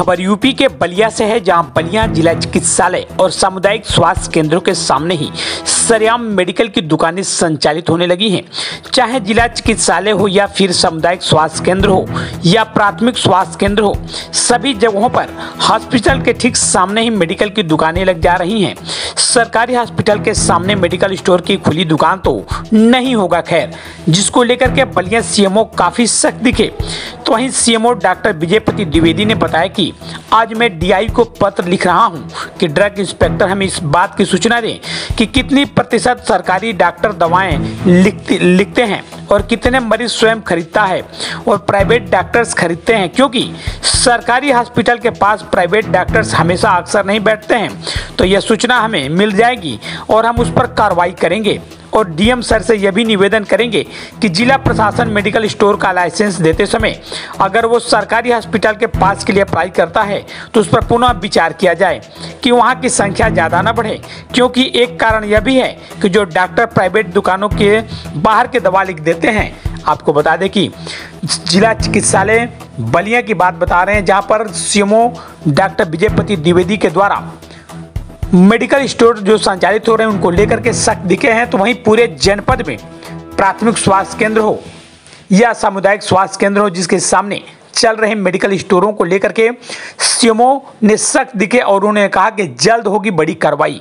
खबर यूपी के बलिया से है, जहां बलिया जिला चिकित्सालय और सामुदायिक स्वास्थ्य केंद्रों के सामने ही सरेआम मेडिकल की दुकानें संचालित होने लगी हैं। चाहे जिला चिकित्सालय हो या फिर सामुदायिक स्वास्थ्य केंद्र हो या प्राथमिक स्वास्थ्य केंद्र हो, सभी जगहों पर हॉस्पिटल के ठीक सामने ही मेडिकल की दुकानें लग जा रही हैं। सरकारी हॉस्पिटल के सामने मेडिकल स्टोर की खुली दुकान तो नहीं होगा खैर, जिसको लेकर के बलिया सीएमओ काफी सख्त दिखे। तो वहीं सीएमओ डॉक्टर विजयपति द्विवेदी ने बताया कि आज मैं डीआई को पत्र लिख रहा हूं कि ड्रग इंस्पेक्टर हमें इस बात की सूचना दें कि कितनी प्रतिशत सरकारी डॉक्टर दवाएं लिखते हैं और कितने मरीज स्वयं खरीदता है और प्राइवेट डॉक्टर्स खरीदते हैं, क्योंकि सरकारी हॉस्पिटल के पास प्राइवेट डॉक्टर्स हमेशा अक्सर नहीं बैठते हैं। तो यह सूचना हमें मिल जाएगी और हम उस पर कार्रवाई करेंगे और डीएम सर से यह भी निवेदन करेंगे कि जिला प्रशासन मेडिकल स्टोर का लाइसेंस देते समय अगर वो सरकारी हॉस्पिटल के पास के लिए अप्लाई करता है तो उस पर पुनः विचार किया जाए कि वहाँ की संख्या ज़्यादा न बढ़े, क्योंकि एक कारण यह भी है कि जो डॉक्टर प्राइवेट दुकानों के बाहर के दवा लिख देते हैं। आपको बता दें कि जिला चिकित्सालय बलिया की बात बता रहे हैं, जहाँ पर सीएमओ डॉक्टर विजयपति द्विवेदी के द्वारा मेडिकल स्टोर जो संचालित हो रहे हैं उनको लेकर के सख्त दिखे हैं। तो वहीं पूरे जनपद में प्राथमिक स्वास्थ्य केंद्र हो या सामुदायिक स्वास्थ्य केंद्र हो, जिसके सामने चल रहे मेडिकल स्टोरों को लेकर के सीएमओ ने सख्त दिखे और उन्होंने कहा कि जल्द होगी बड़ी कार्रवाई।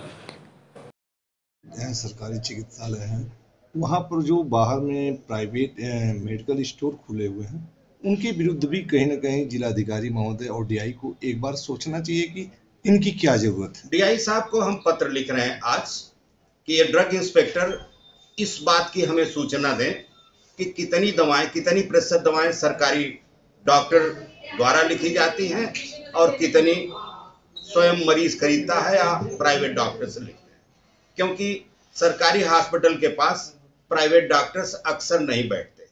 सरकारी चिकित्सालय हैं, वहाँ पर जो बाहर में प्राइवेट मेडिकल स्टोर खुले हुए हैं, उनके विरुद्ध भी कहीं ना कहीं जिलाधिकारी महोदय और डीआई को एक बार सोचना चाहिए कि इनकी क्या जरूरत है। डीआई साहब को हम पत्र लिख रहे हैं आज कि ये ड्रग इंस्पेक्टर इस बात की हमें सूचना दें कि कितनी दवाएं, कितनी प्रतिशत दवाएं सरकारी डॉक्टर द्वारा लिखी जाती हैं और कितनी स्वयं मरीज खरीदता है या प्राइवेट डॉक्टर से लिखते हैं, क्योंकि सरकारी हॉस्पिटल के पास प्राइवेट डॉक्टर्स अक्सर नहीं बैठते।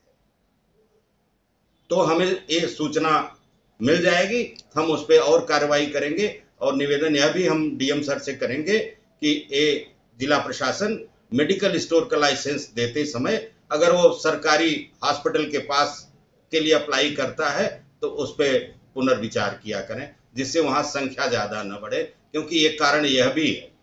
तो हमें ये सूचना मिल जाएगी, हम उस पर और कार्रवाई करेंगे और निवेदन यह भी हम डीएम सर से करेंगे कि ये जिला प्रशासन मेडिकल स्टोर का लाइसेंस देते समय अगर वो सरकारी हॉस्पिटल के पास के लिए अप्लाई करता है तो उस पर पुनर्विचार किया करें, जिससे वहाँ संख्या ज़्यादा न बढ़े, क्योंकि एक कारण यह भी है